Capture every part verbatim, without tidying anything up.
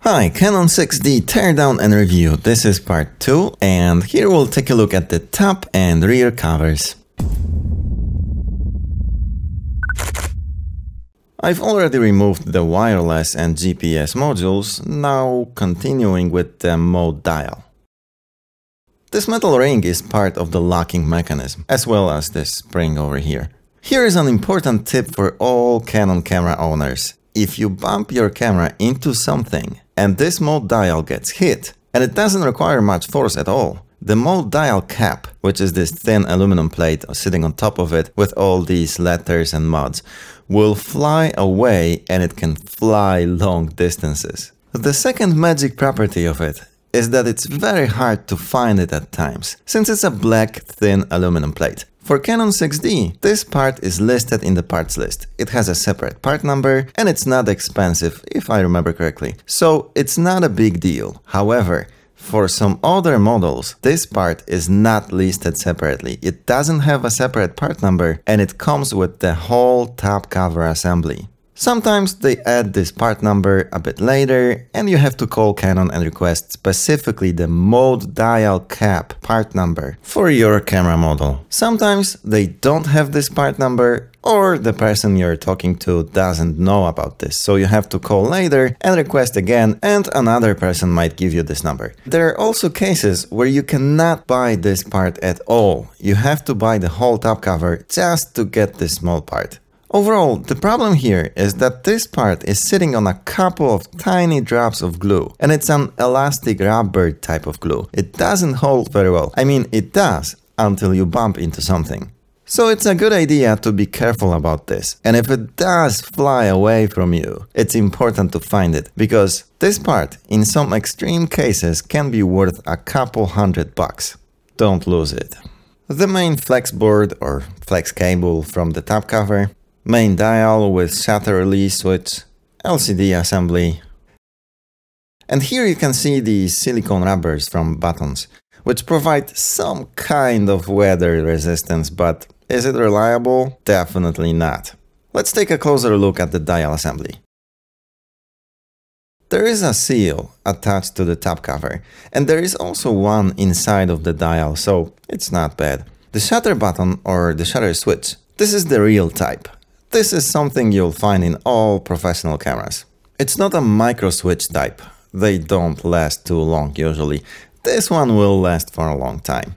Hi, Canon six D teardown and review. This is part two, and here we'll take a look at the top and rear covers. I've already removed the wireless and G P S modules, now continuing with the mode dial. This metal ring is part of the locking mechanism, as well as this spring over here. Here is an important tip for all Canon camera owners. If you bump your camera into something and this mode dial gets hit, and it doesn't require much force at all, the mode dial cap, which is this thin aluminum plate sitting on top of it with all these letters and mods, will fly away and it can fly long distances. The second magic property of it is that it's very hard to find it at times, since it's a black thin aluminum plate. For Canon six D, this part is listed in the parts list. It has a separate part number and it's not expensive, if I remember correctly, so it's not a big deal. However, for some other models, this part is not listed separately. It doesn't have a separate part number and it comes with the whole top cover assembly. Sometimes they add this part number a bit later and you have to call Canon and request specifically the mode dial cap part number for your camera model. Sometimes they don't have this part number or the person you're talking to doesn't know about this, so you have to call later and request again and another person might give you this number. There are also cases where you cannot buy this part at all. You have to buy the whole top cover just to get this small part. Overall, the problem here is that this part is sitting on a couple of tiny drops of glue, and it's an elastic rubber type of glue. It doesn't hold very well. I mean, it does until you bump into something. So it's a good idea to be careful about this. And if it does fly away from you, it's important to find it, because this part, in some extreme cases, can be worth a couple hundred bucks. Don't lose it. The main flex board or flex cable from the top cover, main dial with shutter release switch, L C D assembly. And here you can see the silicone rubbers from buttons, which provide some kind of weather resistance, but is it reliable? Definitely not. Let's take a closer look at the dial assembly. There is a seal attached to the top cover, and there is also one inside of the dial, so it's not bad. The shutter button or the shutter switch, this is the real type. This is something you'll find in all professional cameras. It's not a micro switch type. They don't last too long usually. This one will last for a long time.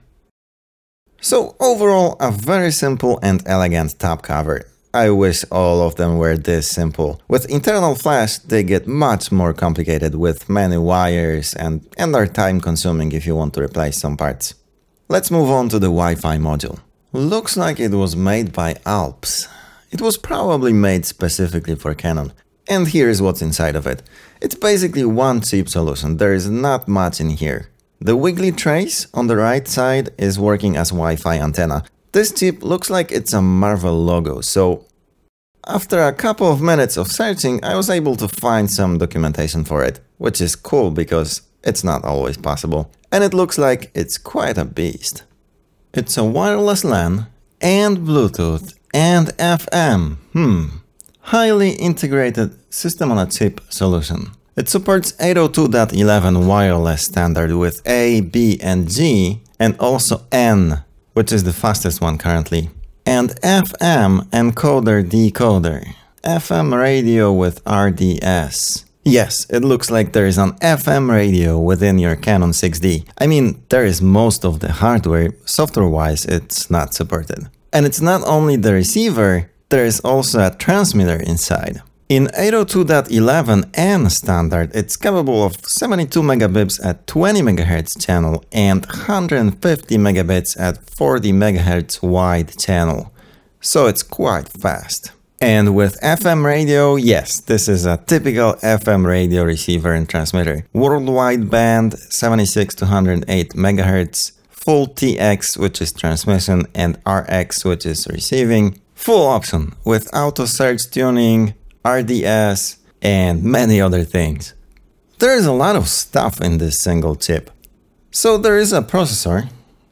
So overall, a very simple and elegant top cover. I wish all of them were this simple. With internal flash, they get much more complicated with many wires and, and are time consuming if you want to replace some parts. Let's move on to the Wi-Fi module. Looks like it was made by Alps. It was probably made specifically for Canon. And here's what's inside of it. It's basically one cheap solution. There is not much in here. The wiggly trace on the right side is working as Wi-Fi antenna. This chip looks like it's a Marvell logo, so after a couple of minutes of searching, I was able to find some documentation for it, which is cool because it's not always possible. And it looks like it's quite a beast. It's a wireless LAN and Bluetooth and F M. Hmm. Highly integrated system on a chip solution. It supports eight oh two dot eleven wireless standard with A, B, and G, and also N, which is the fastest one currently. And F M encoder decoder. F M radio with R D S. Yes, it looks like there is an F M radio within your Canon six D. I mean, there is most of the hardware, software-wise it's not supported. And it's not only the receiver, there is also a transmitter inside. In eight oh two dot eleven N standard, it's capable of seventy-two megabits at twenty megahertz channel and one hundred fifty megabits at forty megahertz wide channel. So it's quite fast. And with F M radio, yes, this is a typical F M radio receiver and transmitter. Worldwide band seventy-six to one hundred eight megahertz. Full T X, which is transmission, and R X, which is receiving. Full option with auto search tuning, R D S, and many other things. There is a lot of stuff in this single chip. So there is a processor,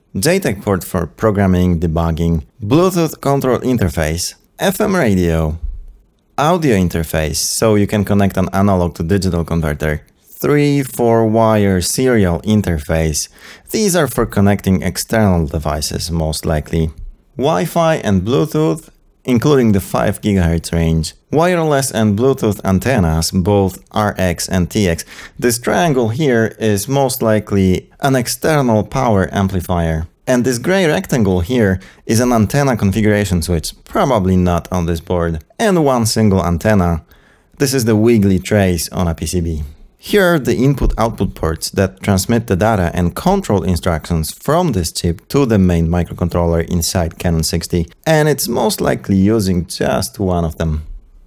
J TEC port for programming, debugging, Bluetooth control interface, F M radio, audio interface, so you can connect an analog to digital converter, three four wire serial interface. These are for connecting external devices most likely. Wi-Fi and Bluetooth, including the five gigahertz range. Wireless and Bluetooth antennas, both R X and T X. This triangle here is most likely an external power amplifier. And this gray rectangle here is an antenna configuration switch, probably not on this board. And one single antenna. This is the wiggly trace on a P C B. Here are the input-output ports that transmit the data and control instructions from this chip to the main microcontroller inside Canon sixty, and it's most likely using just one of them.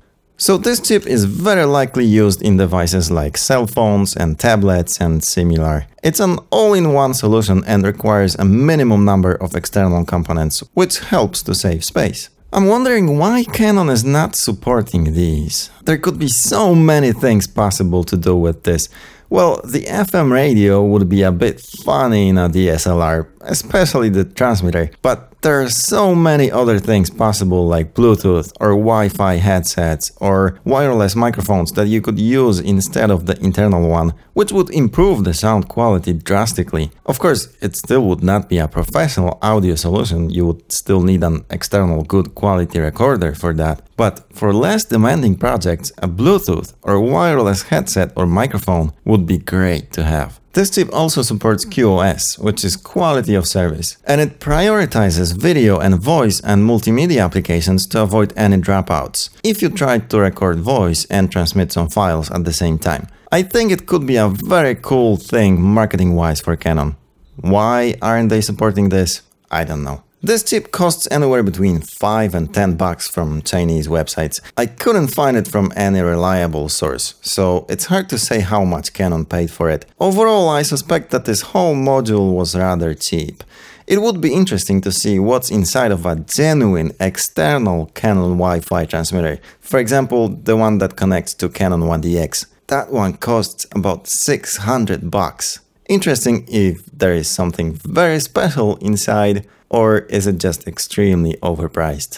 So this chip is very likely used in devices like cell phones and tablets and similar. It's an all-in-one solution and requires a minimum number of external components, which helps to save space. I'm wondering why Canon is not supporting these. There could be so many things possible to do with this. Well, the F M radio would be a bit funny in a D S L R, especially the transmitter, but there are so many other things possible like Bluetooth or Wi-Fi headsets or wireless microphones that you could use instead of the internal one, which would improve the sound quality drastically. Of course, it still would not be a professional audio solution, you would still need an external good quality recorder for that. But for less demanding projects, a Bluetooth or wireless headset or microphone would be great to have. This chip also supports Q o S, which is quality of service, and it prioritizes video and voice and multimedia applications to avoid any dropouts, if you try to record voice and transmit some files at the same time. I think it could be a very cool thing marketing-wise for Canon. Why aren't they supporting this? I don't know. This chip costs anywhere between five and ten bucks from Chinese websites. I couldn't find it from any reliable source, so it's hard to say how much Canon paid for it. Overall, I suspect that this whole module was rather cheap. It would be interesting to see what's inside of a genuine external Canon Wi-Fi transmitter. For example, the one that connects to Canon one D X. That one costs about six hundred bucks. Interesting if there is something very special inside, or is it just extremely overpriced?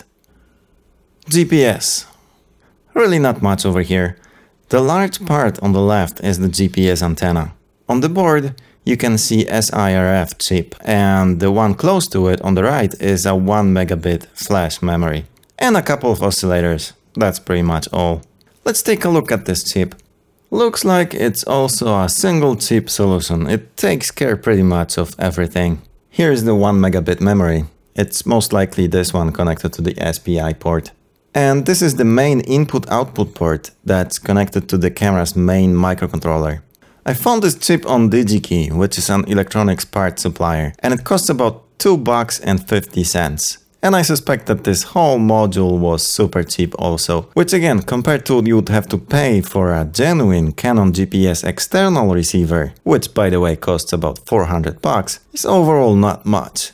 G P S. Really not much over here. The large part on the left is the G P S antenna. On the board you can see S I R F chip, and the one close to it on the right is a one megabit flash memory. And a couple of oscillators. That's pretty much all. Let's take a look at this chip. Looks like it's also a single chip solution. It takes care pretty much of everything. Here's the one megabit memory. It's most likely this one connected to the S P I port. And this is the main input-output port that's connected to the camera's main microcontroller. I found this chip on DigiKey, which is an electronics part supplier, and it costs about two bucks and fifty cents. And I suspect that this whole module was super cheap also, which again, compared to what you would have to pay for a genuine Canon G P S external receiver, which by the way costs about four hundred bucks, is overall not much.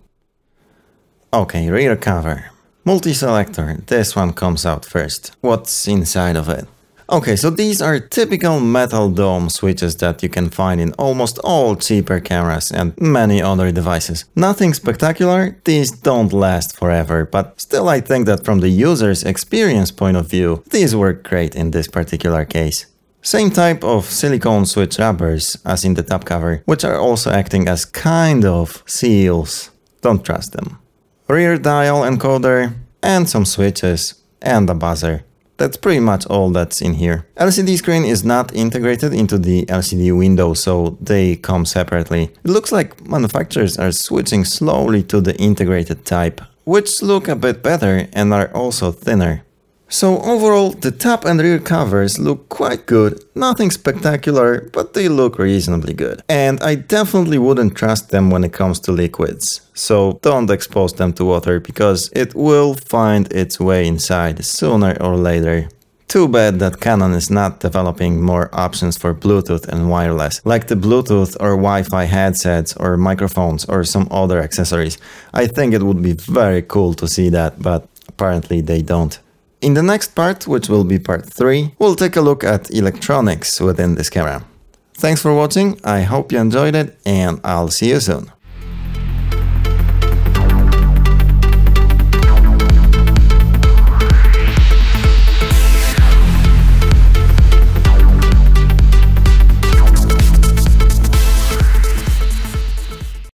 Okay, rear cover. Multi-selector, this one comes out first. What's inside of it? Okay, so these are typical metal dome switches that you can find in almost all cheaper cameras and many other devices. Nothing spectacular, these don't last forever, but still I think that from the user's experience point of view, these work great in this particular case. Same type of silicone switch rubbers as in the top cover, which are also acting as kind of seals. Don't trust them. Rear dial encoder, and some switches, and a buzzer. That's pretty much all that's in here. L C D screen is not integrated into the L C D window, so they come separately. It looks like manufacturers are switching slowly to the integrated type, which look a bit better and are also thinner. So overall, the top and rear covers look quite good, nothing spectacular, but they look reasonably good. And I definitely wouldn't trust them when it comes to liquids, so don't expose them to water because it will find its way inside sooner or later. Too bad that Canon is not developing more options for Bluetooth and wireless, like the Bluetooth or Wi-Fi headsets or microphones or some other accessories. I think it would be very cool to see that, but apparently they don't. In the next part, which will be part three, we'll take a look at electronics within this camera. Thanks for watching, I hope you enjoyed it, and I'll see you soon.